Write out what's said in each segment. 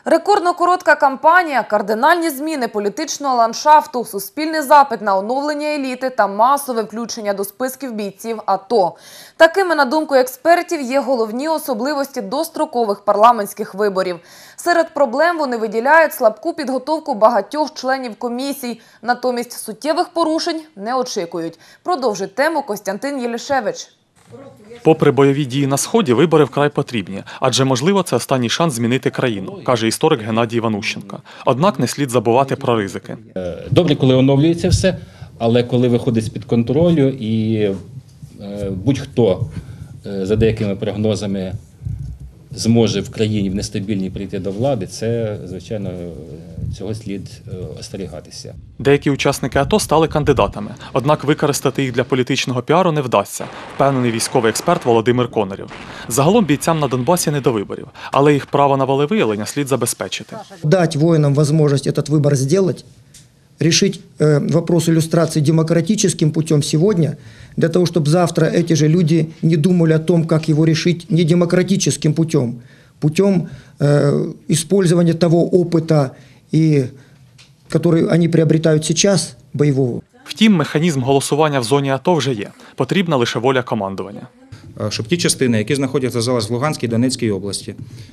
Рекордно коротка кампанія, кардинальні зміни політичного ландшафту, суспільний запит на оновлення еліти та масове включення до списків бійців АТО. Такими, на думку експертів, є головні особливості дострокових парламентських виборів. Серед проблем вони виділяють слабку підготовку багатьох членів комісій. Натомість суттєвих порушень не очікують. Продовжить тему Костянтин Єлішевич. Попри бойові дії на Сході, вибори вкрай потрібні, адже, можливо, це останній шанс змінити країну, каже історик Геннадій Іванущенко. Однак не слід забувати про ризики. Добре, коли оновлюється все, але коли виходить з-під контролю і будь-хто за деякими прогнозами зможе в країні в нестабільній прийти до влади, це, звичайно, цього слід остерігатися. Деякі учасники АТО стали кандидатами, однак використати їх для політичного піару не вдасться, впевнений військовий експерт Володимир Конорів. Загалом бійцям на Донбасі не до виборів, але їх право на волевиявлення слід забезпечити. Дать воинам возможность этот выбор сделать, решить вопрос иллюстрации демократическим путем сегодня, для того, чтобы завтра эти же люди не думали о том, как его решить не демократическим путем, путем использования того опыта, который они приобретают сейчас, боевого. Втім, механізм голосування в зоні АТО вже є. Потрібна лише воля командування. Щоб ті частини, які знаходяться зараз в Луганській, Донецькій області,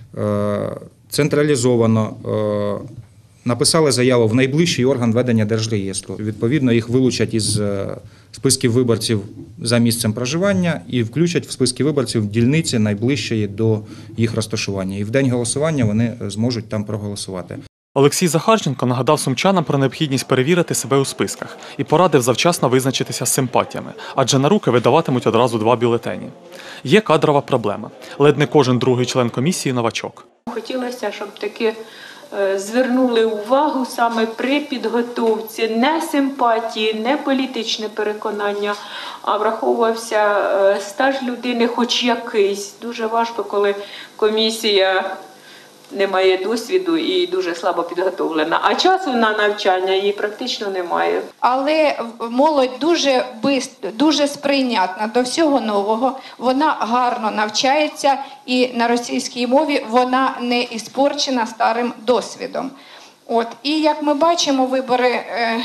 централізовано написали заяву в найближчий орган ведення Держреєстру. Відповідно, їх вилучать із списків виборців за місцем проживання і включать в списки виборців дільниці найближчої до їх розташування. І в день голосування вони зможуть там проголосувати. Олексій Захарченко нагадав сумчанам про необхідність перевірити себе у списках і порадив завчасно визначитися з симпатіями, адже на руки видаватимуть одразу 2 бюлетені. Є кадрова проблема. Ледь не кожен другий член комісії – новачок. Хотілося, щоб таки звернули увагу саме при підготовці не симпатії, не політичне переконання, а враховувався стаж людини хоч якийсь. Дуже важко, коли комісія не має досвіду і дуже слабо підготовлена. А часу на навчання її практично немає. Але молодь дуже сприйнятна до всього нового. Вона гарно навчається і на російській мові вона не іспорчена старим досвідом. І як ми бачимо, вибори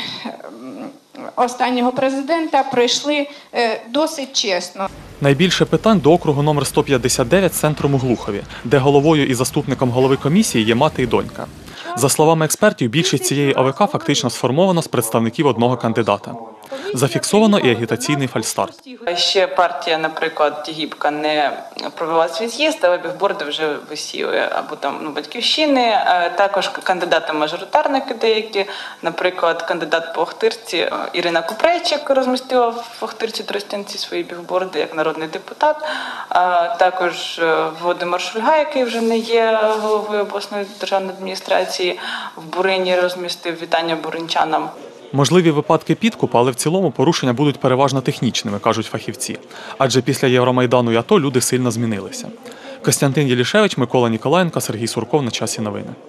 останнього президента пройшли досить чесно. Найбільше питань до округу номер 159 центром у Глухові, де головою і заступником голови комісії є мати і донька. За словами експертів, більшість цієї ОВК фактично сформовано з представників одного кандидата. Зафіксовано і агітаційний фальстарт. Ще партія, наприклад, Тігіпка не провела свій з'їзд, але бігборди вже висіли або там Батьківщини. Також кандидати-мажоритарники деякі, наприклад, кандидат по Охтирці Ірина Купрейчик розмістила в Охтирці Тростянці свої бігборди як народний депутат. Також Володимир Шульга, який вже не є головою обласної державної адміністрації, в Бурині розмістив вітання буринчанам. Можливі випадки підкупу, але в цілому порушення будуть переважно технічними, кажуть фахівці. Адже після Євромайдану і АТО люди сильно змінилися. Костянтин Єлішевич, Микола Ніколаєнко, Сергій Сурков. На часі новини.